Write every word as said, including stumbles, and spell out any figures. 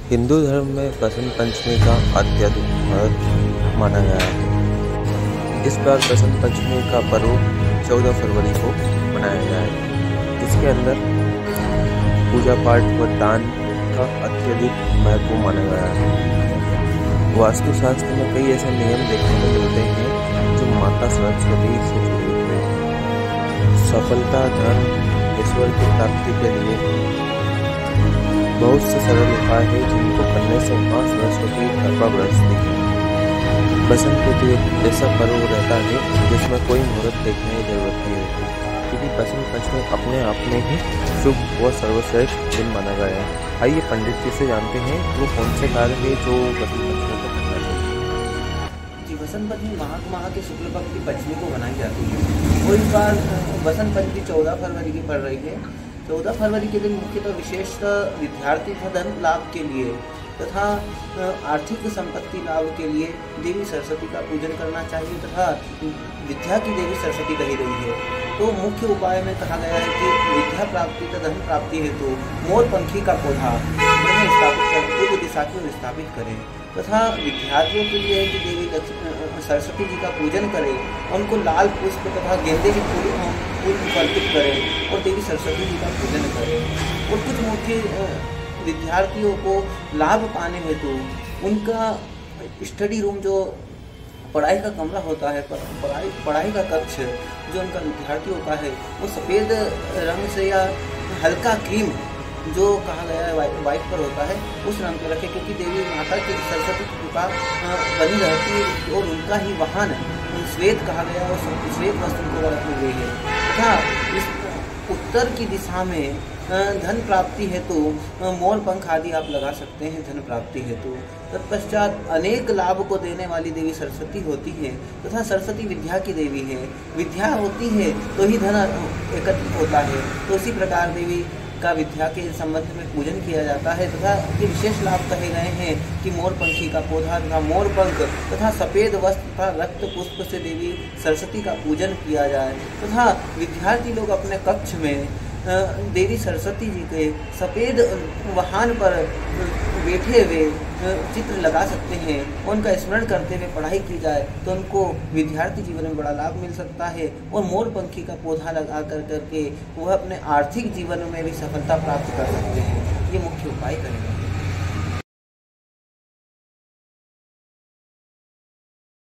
हिंदू धर्म में बसंत पंचमी का अत्यधिक महत्व माना गया है। इस बार बसंत पंचमी का पर्व चौदह फरवरी को मनाया गया है, जिसके अंदर पूजा पाठ व दान का अत्यधिक महत्व माना गया है। वास्तुशास्त्र में कई ऐसे नियम देखने को मिलते हैं जो माता सरस्वती से जुड़े हुए हैं। सफलता, धन, ईश्वर की प्राप्ति के लिए बहुत से सरल उपाय हैं जिनको करने से माँ सरस्वती कृपा बरसती है। बसंत ऋतु एक ऐसा पर्व रहता है जिसमें कोई मुहूर्त देखने की जरूरत नहीं होती, क्योंकि बसंत पंचमी अपने आप में ही शुभ व सर्वश्रेष्ठ दिन माना गया है। आइए पंडित जी से जानते हैं वो कौन से कार्य है जो बसंत पंचमी को करना चाहिए। जी, बसंत पंचमी माघ माह के शुक्ल पक्ष की पंचमी को मनाई जाती है। और इस बार बसंत पंचमी चौदह फरवरी की पड़ रही है। चौदह फरवरी के दिन मुख्यतः विशेषतः विद्यार्थी धन लाभ के लिए तथा आर्थिक संपत्ति लाभ के लिए देवी सरस्वती का पूजन करना चाहिए तथा विद्या की देवी सरस्वती कही गई है। तो मुख्य उपाय में कहा गया है कि विद्या प्राप्ति तथा धन प्राप्ति हेतु मोर पंखी का पौधा स्थापित कर पूर्व दिशा की ओर स्थापित करें तथा विद्यार्थियों के लिए है कि देवी सरस्वती जी का पूजन करें, उनको लाल पुष्प तथा गेंदे के फूल फूल अर्पित करें और देवी सरस्वती जी का पूजन करें। और कुछ मुख्य विद्यार्थियों को लाभ पाने हेतु उनका स्टडी रूम जो पढ़ाई का कमरा होता है, पढ़ाई पढ़ाई का कक्ष जो उनका विद्यार्थियों का है, वो सफ़ेद रंग से या हल्का क्रीम जो कहा गया है वाइट पर होता है उस रंग पर रखें, क्योंकि देवी माता की सरस्वती की कृपा बनी रहती है और उनका ही वाहन श्वेत कहा गया और श्वेत वस्त्र को रखी गई है। तथा इस उत्तर की दिशा में धन प्राप्ति हेतु मोर पंख आदि आप लगा सकते हैं धन प्राप्ति हेतु। तत्पश्चात अनेक लाभ को देने वाली देवी सरस्वती होती है तथा सरस्वती विद्या की देवी है। विद्या होती है तो ही धन एकत्रित होता है, तो उसी प्रकार देवी का विद्या के संबंध में पूजन किया जाता है तथा ये विशेष लाभ कहे गए हैं कि मोर पंखी का पौधा तथा मोर पंख तथा सफ़ेद वस्त्र तथा रक्त पुष्प से देवी सरस्वती का पूजन किया जाए तथा विद्यार्थी लोग अपने कक्ष में देवी सरस्वती जी के सफ़ेद वाहन पर बैठे हुए चित्र लगा सकते हैं। उनका स्मरण करते हुए पढ़ाई की जाए तो उनको विद्यार्थी जीवन में बड़ा लाभ मिल सकता है और मोर पंखी का पौधा लगा कर करके वह अपने आर्थिक जीवन में भी सफलता प्राप्त कर सकते हैं। ये मुख्य उपाय करेंगे।